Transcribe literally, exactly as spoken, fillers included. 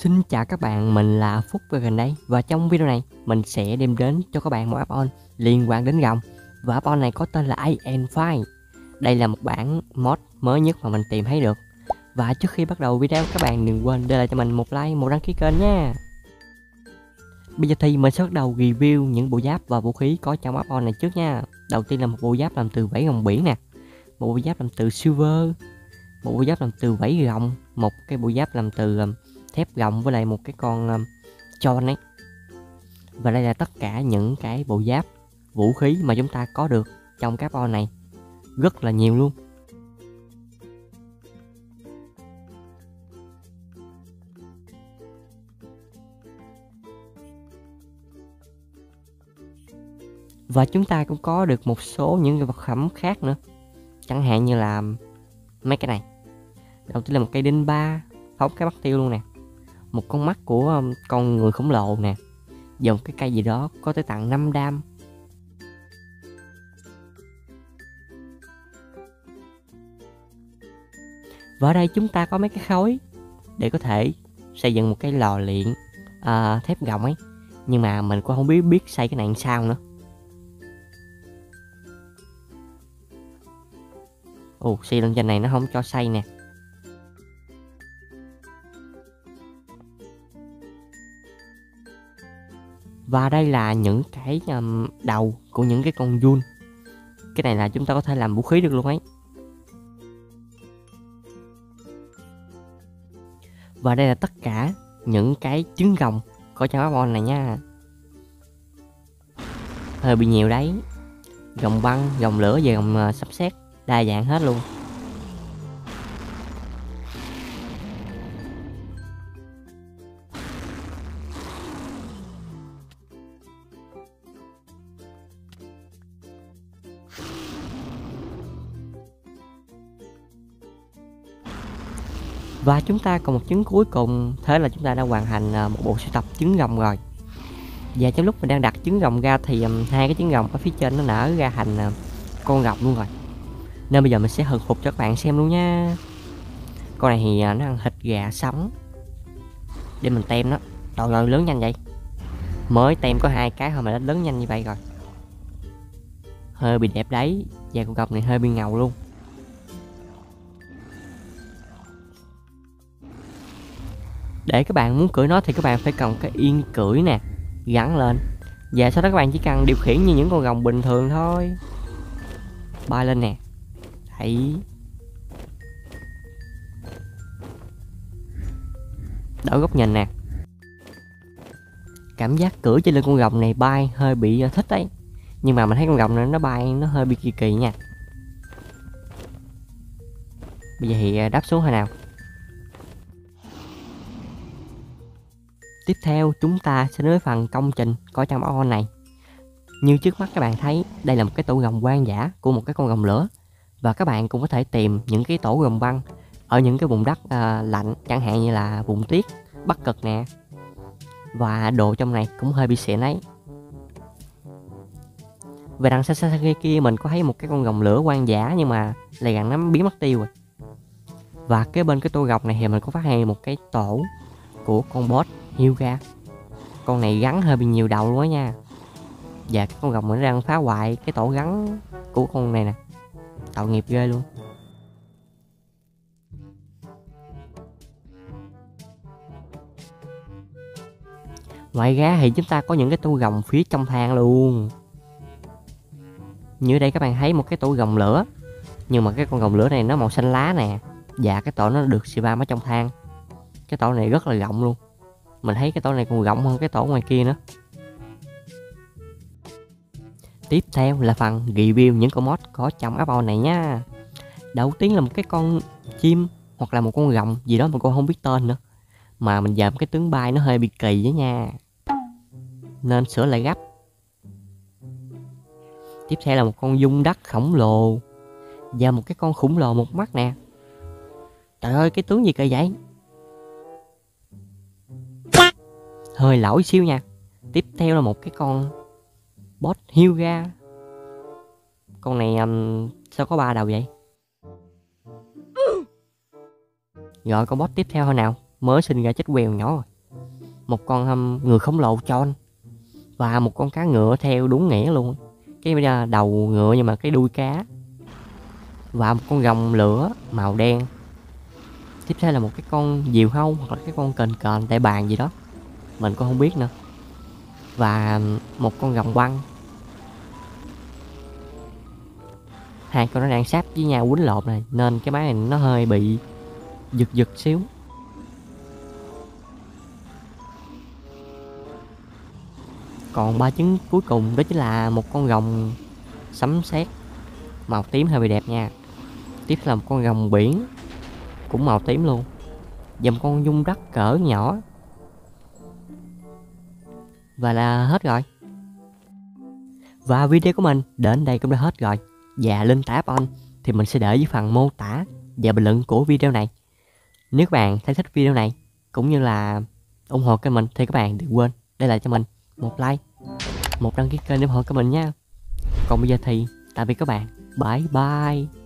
Xin chào các bạn, mình là Phúc về gần đây. Và trong video này mình sẽ đem đến cho các bạn một add-on liên quan đến rồng. Và add-on này có tên là a en Five. Đây là một bản mod mới nhất mà mình tìm thấy được. Và trước khi bắt đầu video, các bạn đừng quên để lại cho mình một like, một đăng ký kênh nha. Bây giờ thì mình sẽ bắt đầu review những bộ giáp và vũ khí có trong add-on này trước nha. Đầu tiên là một bộ giáp làm từ vảy rồng biển nè, một bộ giáp làm từ silver, một bộ giáp làm từ vảy rồng, một cái bộ giáp làm từ um, thép rồng với lại một cái con um, chon ấy. Và đây là tất cả những cái bộ giáp, vũ khí mà chúng ta có được trong cái add-on này, rất là nhiều luôn. Và chúng ta cũng có được một số những cái vật phẩm khác nữa, chẳng hạn như là mấy cái này. Đầu tiên là một cây đinh ba phóng cái bắt tiêu luôn nè, một con mắt của um, con người khổng lồ nè, dùng cái cây gì đó có tới tặng năm đam. Và ở đây chúng ta có mấy cái khối để có thể xây dựng một cái lò luyện uh, thép rồng ấy, nhưng mà mình cũng không biết biết xây cái này làm sao nữa. Ồ, xây lên trên này nó không cho xây nè. Và đây là những cái um, đầu của những cái con giun. Cái này là chúng ta có thể làm vũ khí được luôn ấy. Và đây là tất cả những cái trứng rồng có trong add-on này nha. Hơi bị nhiều đấy. Rồng băng, rồng lửa và rồng uh, sấm sét, đa dạng hết luôn. Và chúng ta còn một trứng cuối cùng, thế là chúng ta đã hoàn thành một bộ sưu tập trứng rồng rồi. Và trong lúc mình đang đặt trứng rồng ra thì um, hai cái trứng rồng ở phía trên nó nở ra thành uh, con rồng luôn rồi. Nên bây giờ mình sẽ hồi phục cho các bạn xem luôn nha. Con này thì uh, nó ăn thịt gà sống để mình tem nó. Trời ơi, lớn nhanh vậy. Mới tem có hai cái thôi mà nó lớn nhanh như vậy rồi. Hơi bị đẹp đấy. Và con rồng này hơi bị ngầu luôn. Để các bạn muốn cưỡi nó thì các bạn phải cần cái yên cưỡi nè, gắn lên. Và sau đó các bạn chỉ cần điều khiển như những con rồng bình thường thôi. Bay lên nè. Đấy. Đổi góc nhìn nè. Cảm giác cưỡi trên lưng con rồng này bay hơi bị thích đấy. Nhưng mà mình thấy con rồng này nó bay nó hơi bị kỳ kỳ nha. Bây giờ thì đáp xuống thôi nào. Tiếp theo chúng ta sẽ đến với phần công trình có trong add-on này. Như trước mắt các bạn thấy, đây là một cái tổ rồng hoang dã của một cái con rồng lửa. Và các bạn cũng có thể tìm những cái tổ rồng băng ở những cái vùng đất uh, lạnh, chẳng hạn như là vùng tuyết, Bắc Cực nè. Và đồ trong này cũng hơi bị xịn ấy. Về đằng xa xa kia mình có thấy một cái con rồng lửa hoang dã, nhưng mà lại gần nó biến mất tiêu rồi. Và cái bên cái tổ rồng này thì mình có phát hiện một cái tổ của con boss Hyuga. Con này gắn hơi bị nhiều đầu luôn á nha. Và cái con rồng nó đang phá hoại cái tổ gắn của con này nè. Tội nghiệp ghê luôn. Ngoài ra thì chúng ta có những cái tổ rồng phía trong thang luôn. Như ở đây các bạn thấy một cái tổ rồng lửa, nhưng mà cái con rồng lửa này nó màu xanh lá nè. Và cái tổ nó được spam ở trong thang. Cái tổ này rất là rộng luôn. Mình thấy cái tổ này còn rộng hơn cái tổ ngoài kia nữa. Tiếp theo là phần review những con mod có trong add-on này nha. Đầu tiên là một cái con chim hoặc là một con rồng gì đó mà con không biết tên nữa. Mà mình dợm cái tướng bay nó hơi bị kỳ đó nha, nên sửa lại gấp. Tiếp theo là một con giun đất khổng lồ. Và một cái con khủng lồ một mắt nè. Trời ơi, cái tướng gì kỳ vậy? Hơi lỗi xíu nha. Tiếp theo là một cái con boss Hyuga. Con này um, sao có ba đầu vậy? Rồi con boss tiếp theo thôi nào. Mới sinh ra chết quèo nhỏ rồi. một con um, người khổng lồ Tron và một con cá ngựa theo đúng nghĩa luôn. Cái đầu ngựa nhưng mà cái đuôi cá, và một con rồng lửa màu đen. Tiếp theo là một cái con diều hâu hoặc là cái con kền kền đại bàng gì đó, mình cũng không biết nữa. Và một con rồng quăng. Hai con nó đang sáp với nhau quýnh lộn này, nên cái máy này nó hơi bị giật giật xíu. Còn ba trứng cuối cùng đó chính là một con rồng sấm sét màu tím hơi bị đẹp nha. Tiếp là một con rồng biển cũng màu tím luôn, và một con dung đất cỡ nhỏ. Và là hết rồi. Và video của mình đến đây cũng đã hết rồi. Và link tải app-on thì mình sẽ để dưới phần mô tả và bình luận của video này. Nếu các bạn thấy thích video này cũng như là ủng hộ kênh mình thì các bạn đừng quên để lại cho mình một like, một đăng ký kênh để ủng hộ kênh mình nha. Còn bây giờ thì tạm biệt các bạn, bye bye.